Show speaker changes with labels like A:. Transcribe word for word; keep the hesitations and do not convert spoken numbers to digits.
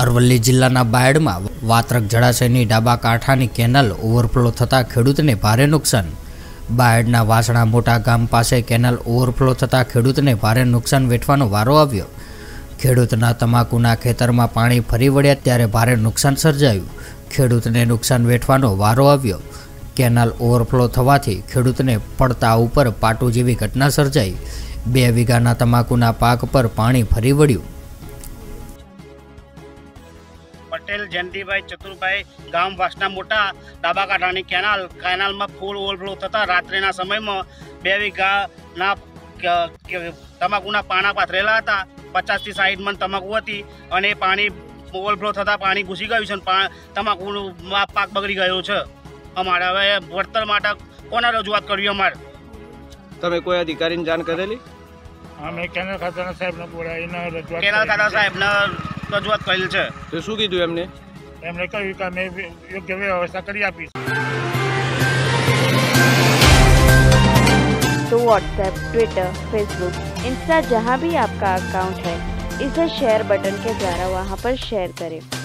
A: અરવલ્લી જિલ્લાના બાયડમાં વાત્રક જળાશયની ડાબા કાંઠાની canal overflow થતાં ખેડૂતને ભારે નુકસાન। બાયડના વાસણા મોટા ગામ પાસે કેનાલ ઓવરફ્લો થતાં ખેડૂતને ભારે નુકસાન વેઠવાનો વારો આવ્યો। ખેડૂતના તમાકુના ખેતરમાં પાણી ફરી વળ્યા ત્યારે ભારે નુકસાન સર્જાયું। ખેડૂતને નુકસાન વેઠવાનો વારો આવ્યો। કેનાલ ઓવરફ્લો થવાથી ખેડૂતને પડતા ઉપર પાટું જેવી ઘટના સર્જાઈ। બે વીઘાના તમાકુના પાક પર પાણી ફરી વળ્યું।
B: पटेल जयंतीभाई चतुरभाई गाम वासना मोटा डाबा कांठानी केनाल केनाल में फूल ओवरफ्लो थता रात्रिना समय में बे वीघाना तमाकुना पाना पाथरेला हता। पचास थी साइड मन तमाकू हती अने पानी ओवरफ्लो थता पानी घुसी गयुं छे। तमाकूनो पाक बगड़ी गयो छे। अमारे हवे वळतर माटे कोने रजूआत करवी? अमारे
C: तमे कोई अधिकारीने जाण करेली?
B: અમે કેનાલ ખાતાના સાહેબને બોલાવીને રજૂઆત કેનાલ ખાતા સાહેબને રજૂઆત કરેલ છે।
C: તો શું કીધું એમને?
B: એમણે કહ્યું કે અમે યોગ્ય વ્યવસ્થા કરી આપીશું।
D: तो व्हाट्सएप, ट्विटर, फेसबुक, इंस्टा जहाँ भी आपका अकाउंट है, इसे शेयर बटन के द्वारा वहाँ पर शेयर करें।